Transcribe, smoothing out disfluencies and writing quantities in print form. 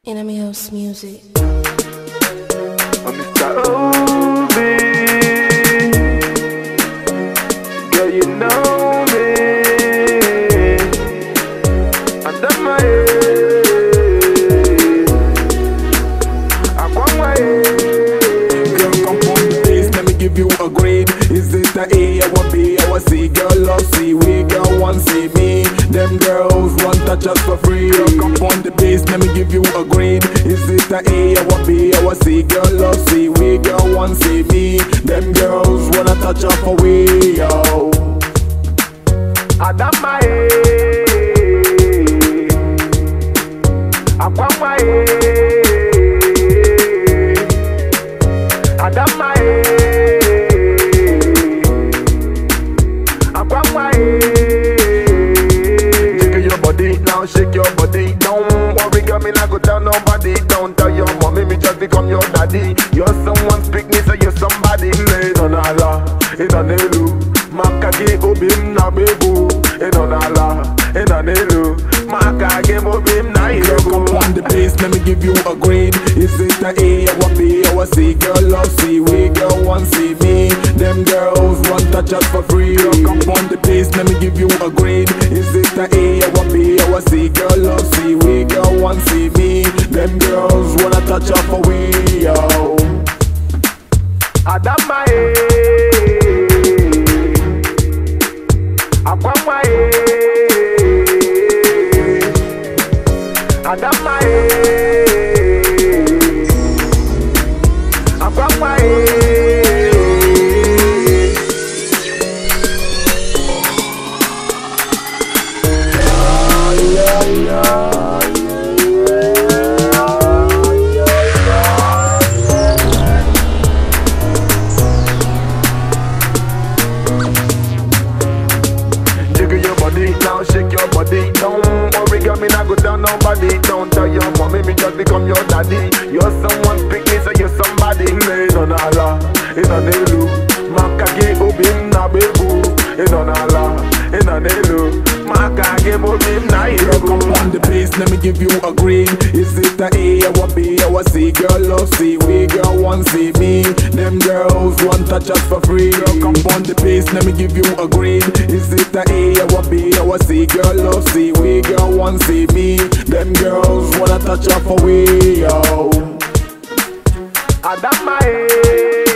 Enemy House Music. I'm Mr. Obi. Girl, you know me. Under my head, I want my head. Girl, come on the bass, let me give you a grade. Is it a A or a B or a C? Girl, love C, we girl want see me. Them girls want touch us for free. Girl, come on the bass, let me give you a grade. Is it a A or a B or a C? Girl, love C, we girl want see me. Them girls wanna touch us for we, yo. Under my head, I want my head. Under my head, I want my head. Shake your body now, shake your body. Don't worry, girl, me not go tell nobody. Don't tell your mommy, me just become your daddy. You're someone's pick me, so you're somebody. Inonala, inanelu, makage obim na bebu. Inonala, inanelu, makage obim na Girl, come irebu. on the bass, let me give you a grade. Is it a A or a B or a C? Girl, love C, we girl want see me. Them girls want touch us for free. Girl, come on the bass, let me give you a grade. Is it a A or a B or a C? Girl, love C, we girl want see me. Them girls wanna touch us for we, yo. Under my head, I want my head. Under my head, I want my head. Now shake your body. Don't worry, girl, me not go down nobody. Don't tell your mommy, me just become your daddy. You're someone's pick me, so you're somebody. Inonala, inanelu, makage obim na bebu. Inonala, inanelu, makage obim na Girl, come irebu. on the bass, let me give you a grade. Is it a A or a B or a C? Girl, love C, we girl want see me. Them girls want touch us for free. Girl, come on the bass, let me give you a grade. Is it a A or a B or a C? Girl, love C, we girl want see me. Them girls wanna touch us for we, yo. Under my head,